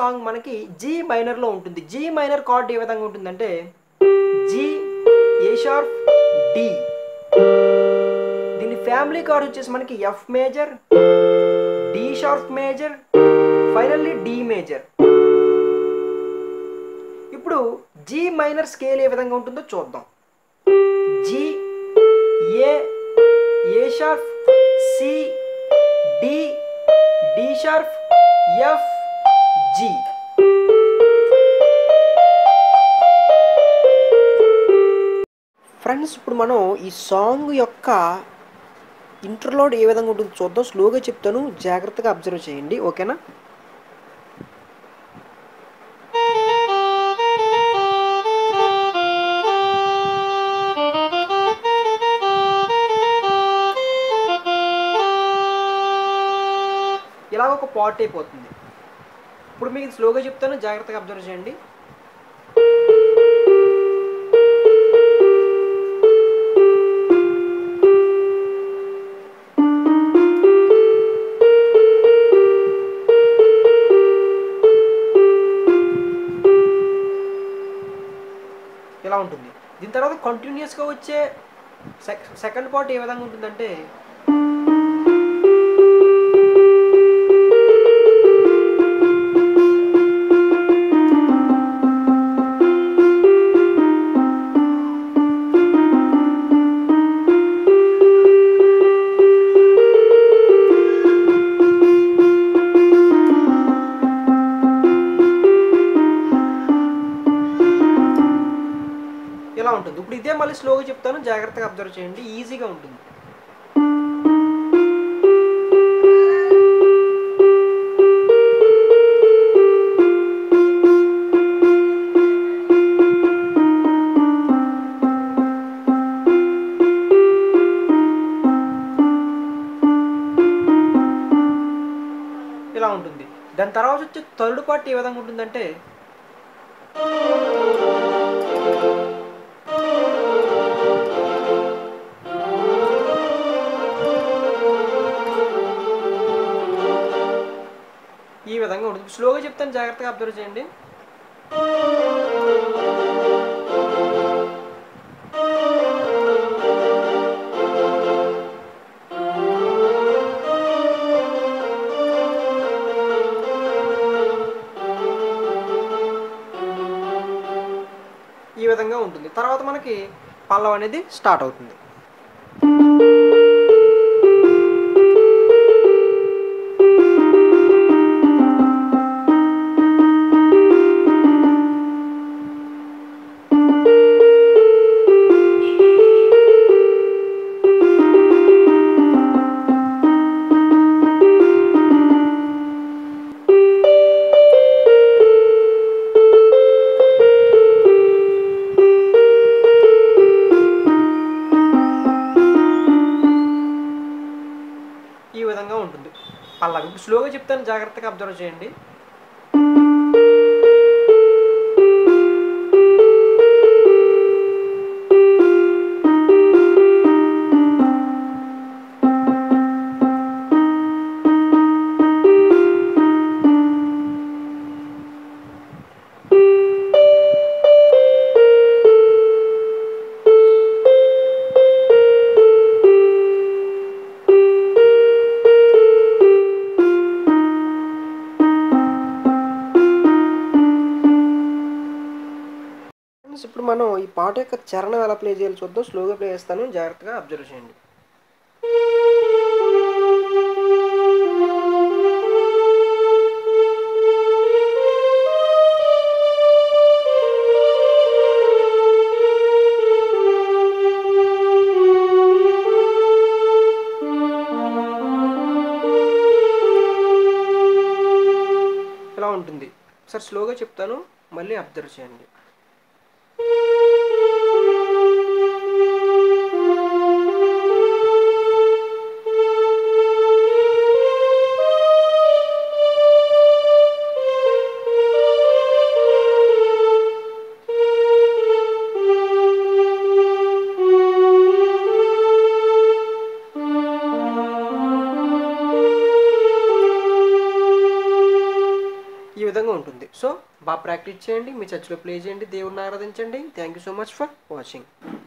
Song మనకి G మైనర్లో ఉంటుంది. G minor card ఏ విధంగా ఉంటుందంటే జీ, ఏ షార్ప్, డి. దీని ఫ్యామిలీ కార్డ్ వచ్చేసి మనకి F major, D sharp major, finally D major. ఇప్పుడు జీ మైనర్ స్కేల్ ఏ విధంగా ఉంటుందో చూద్దాం. G, A, A sharp, C, D, D sharp, F, G. Friends, ఇప్పుడు మనం ఈ సాంగ్ యొక్క ఇంట్రోలోడ్ ఏ విధంగా ఉంటుందో చూద్దాం. స్లోగా చెప్తాను, జాగ్రత్తగా అబ్జర్వ్ చేయండి, ఓకేనా? ఇలాగ ఒక పార్ట్ అయిపోతుంది. ఇప్పుడు మీకు స్లోగా చెప్తాను, జాగ్రత్తగా అబ్జర్వ్ చేయండి. ఇలా ఉంటుంది. దీని తర్వాత కంటిన్యూస్గా వచ్చే సెకండ్ పార్ట్ ఏ విధంగా ఉంటుందంటే ఇలా ఉంటుంది. ఇప్పుడు ఇదే మళ్ళీ స్లోగా చెప్తాను, జాగ్రత్తగా అబ్జర్వ్ చేయండి, ఈజీగా ఉంటుంది. ఇలా ఉంటుంది. దాని తర్వాత వచ్చే థర్డ్ పార్ట్ ఏ విధంగా ఉంటుందంటే ఈ విధంగా ఉంటుంది. స్లోగా చెప్తాను, జాగ్రత్తగా అబ్జర్వ్ చేయండి. ఈ విధంగా ఉంటుంది. తర్వాత మనకి పల్లవి అనేది స్టార్ట్ అవుతుంది. ఈ విధంగా ఉంటుంది పల్లవి. ఇప్పుడు స్లోగా చెప్తాను, జాగ్రత్తగా అబ్జర్వ్ చేయండి. ఇప్పుడు మనం ఈ పాట యొక్క చరణం ఎలా ప్లే చేయాలో చూద్దాం. స్లోగా ప్లే చేస్తాను, జాగ్రత్తగా అబ్జర్వ్ చేయండి. ఇలా ఉంటుంది. ఒకసారి స్లోగా చెప్తాను, మళ్ళీ అబ్జర్వ్ చేయండి. ఈ విధంగా ఉంటుంది. సో బాగా ప్రాక్టీస్ చేయండి, మీ చర్చిలో ప్లే చేయండి, దేవుణ్ణి ఆరాధించండి. Thank you so much for watching.